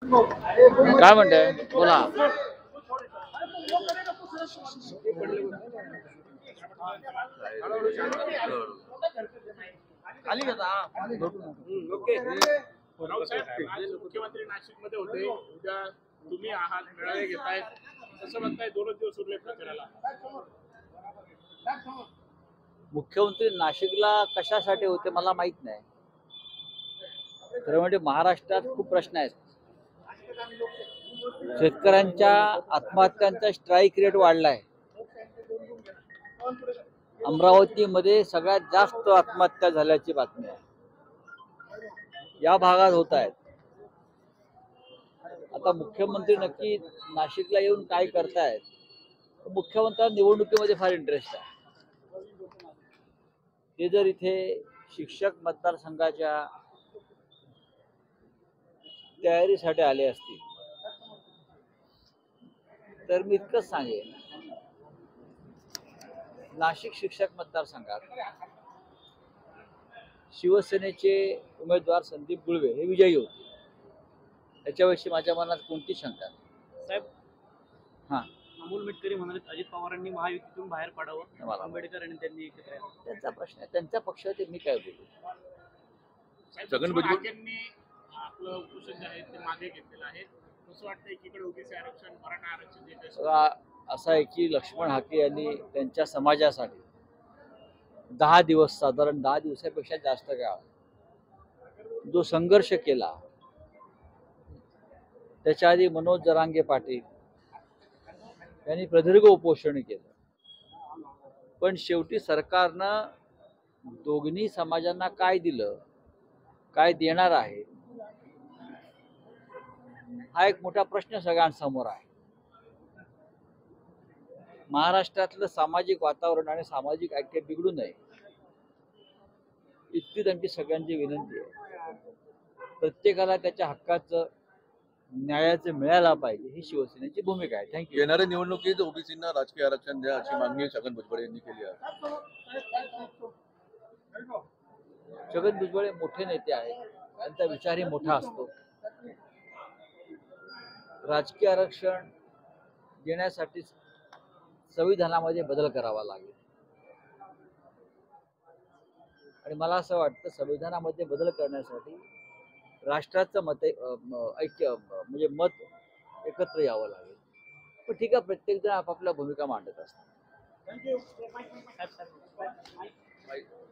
काय म्हणताय बोला. मुख्यमंत्री नाशिक मध्ये होते, उद्या तुम्ही आहात, मेळावे घेताय, कसं म्हणताय? 2 दिवस उरले प्रचाराला. मुख्यमंत्री नाशिकला कशासाठी होते मला माहित नाही. खरं म्हणजे महाराष्ट्रात खूप प्रश्न आहेत. शेतकऱ्यांच्या आत्महत्यांचा स्ट्राईक रेट वाढलाय. अमरावतीमध्ये सगळ्यात जास्त आत्महत्या झाल्याची बातमी आहे. या भागात होत आहेत. आता मुख्यमंत्री नक्की नाशिकला येऊन काय करतायत? मुख्यमंत्र्यांना निवडणुकीमध्ये फार इंटरेस्ट आहे. ते जर इथे शिक्षक मतदारसंघाच्या तयारीसाठी आले असतील तर मी इतकंच सांगेन, नाशिक शिक्षक मतदारसंघात शिवसेनेचे उमेदवार संदीप गुळवे हे विजयी होते. त्याच्याविषयी माझ्या मनात कोणती शंका नाही. साहेब, हां, अमोल मिटकरी म्हणाले अजित पवारांनी महायुतीतून बाहेर पडावं, आंबेडकर आणि त्यांनी एकत्र यावं. त्यांचा प्रश्न आहे, त्यांच्या पक्षाचे मी काय बोलू. छगन भुजबळांनी आपलं उपोषण जे आहे ते मागे घेतलेलं आहे. कसं वाटतं, एकीकडे ओबीसी आरक्षण, मराठा आरक्षण जे असं आहे की लक्ष्मण हाके यांनी त्यांच्या समाजासाठी 10 दिवस, साधारण 10 दिवसापेक्षा जास्त काळ जो संघर्ष केला. त्याच्या आधी मनोज जरांगे पाटील यांनी प्रदीर्घ उपोषण केलं. पण शेवटी सरकारनं दोन्ही समाजांना काय दिलं, काय देणार आहे, हा एक मोठा प्रश्न सगळ्यांसमोर आहे. महाराष्ट्रातलं सामाजिक वातावरण आणि सामाजिक ऐक्य बिघडू नये इतकीच आमची सगळ्यांची विनंती आहे. प्रत्येकाला त्याच्या हक्काचं, न्यायाचं मिळायला पाहिजे, ही शिवसेनेची भूमिका आहे. थँक्यू. येणाऱ्या निवडणुकीत ओबीसींना राजकीय आरक्षण द्या अशी मागणी छगन भुजबळ यांनी केली आहे. छगन भुजबळ मोठे नेते आहेत, त्यांचा विचारही मोठा असतो. राजकीय आरक्षण देण्यासाठी संविधानामध्ये बदल करावा लागेल आणि मला असं वाटतं संविधानामध्ये बदल करण्यासाठी राष्ट्राचं ऐक्य म्हणजे मत एकत्र यावं लागेल. पण ठीक आहे, प्रत्येक जण आपापल्या भूमिका मांडत असतात.